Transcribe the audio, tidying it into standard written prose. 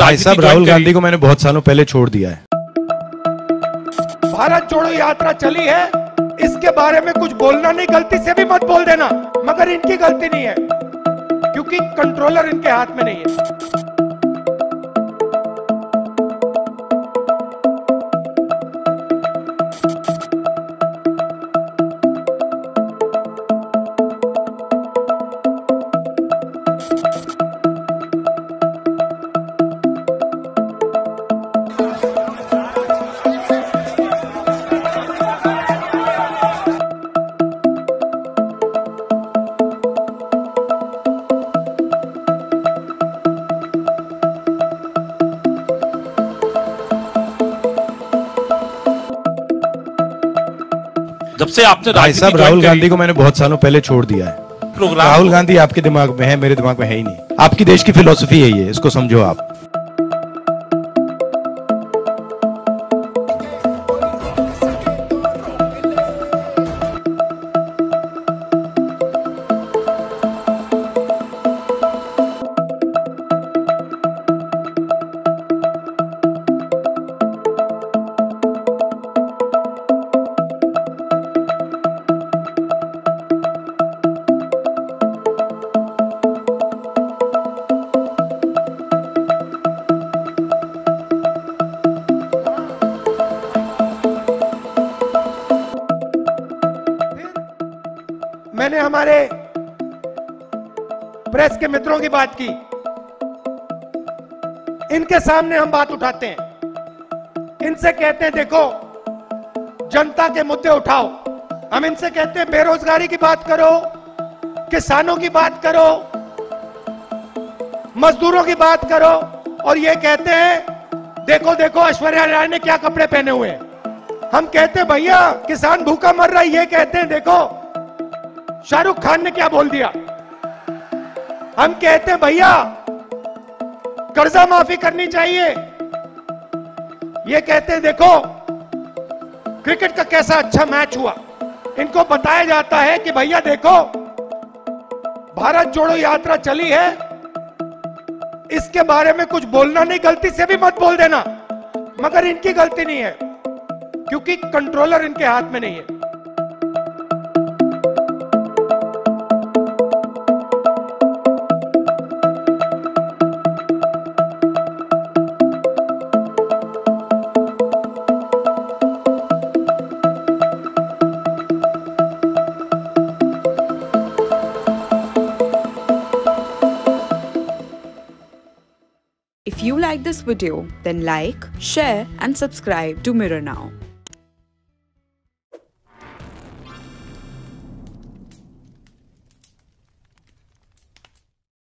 भाई साहब, राहुल गांधी को मैंने बहुत सालों पहले छोड़ दिया है। भारत जोड़ो यात्रा चली है, इसके बारे में कुछ बोलना नहीं, गलती से भी मत बोल देना, मगर इनकी गलती नहीं है क्योंकि कंट्रोलर इनके हाथ में नहीं है। जब से आपने भाई साहब, राहुल गांधी को मैंने बहुत सालों पहले छोड़ दिया है। राहुल गांधी आपके दिमाग में है, मेरे दिमाग में है ही नहीं। आपकी देश की फिलॉसफी है ये, इसको समझो आप। मैंने हमारे प्रेस के मित्रों की बात की, इनके सामने हम बात उठाते हैं, इनसे कहते हैं देखो जनता के मुद्दे उठाओ। हम इनसे कहते हैं बेरोजगारी की बात करो, किसानों की बात करो, मजदूरों की बात करो, और ये कहते हैं देखो देखो ऐश्वर्या राय ने क्या कपड़े पहने हुए हैं। हम कहते हैं भैया किसान भूखा मर रहा है, ये कहते हैं देखो शाहरुख खान ने क्या बोल दिया। हम कहते हैं भैया कर्जा माफी करनी चाहिए, ये कहते हैं देखो क्रिकेट का कैसा अच्छा मैच हुआ। इनको बताया जाता है कि भैया देखो भारत जोड़ो यात्रा चली है, इसके बारे में कुछ बोलना नहीं, गलती से भी मत बोल देना, मगर इनकी गलती नहीं है क्योंकि कंट्रोलर इनके हाथ में नहीं है। If you like this video, then like, share and subscribe to Mirror Now.